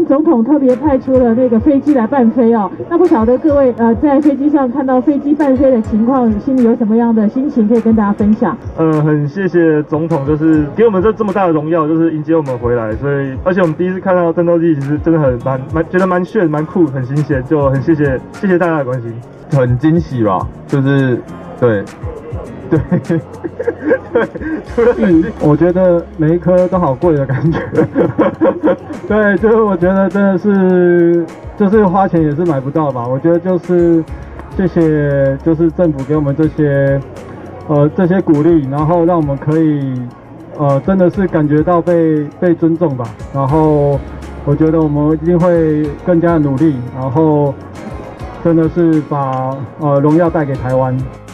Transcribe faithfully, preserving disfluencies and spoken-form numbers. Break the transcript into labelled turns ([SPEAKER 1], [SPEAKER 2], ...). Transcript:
[SPEAKER 1] 总统特别派出了那个飞机来伴飞哦。那不晓得各位呃在飞机上看到飞机伴飞的情况，心里有什么样的心情可以跟大家分享？
[SPEAKER 2] 呃，很谢谢总统，就是给我们这这么大的荣耀，就是迎接我们回来。所以，而且我们第一次看到战斗机，其实真的很蛮蛮觉得蛮炫、蛮酷、很新鲜，就很谢谢谢谢大家的关心，
[SPEAKER 3] 很惊喜吧，就是对。对，对，除了很，我觉得每一颗都好贵的感觉。对，就是我觉得真的是，就是花钱也是买不到吧。我觉得就是谢谢，就是政府给我们这些呃这些鼓励，然后让我们可以呃真的是感觉到被被尊重吧。然后我觉得我们一定会更加努力，然后真的是把呃荣耀带给台湾。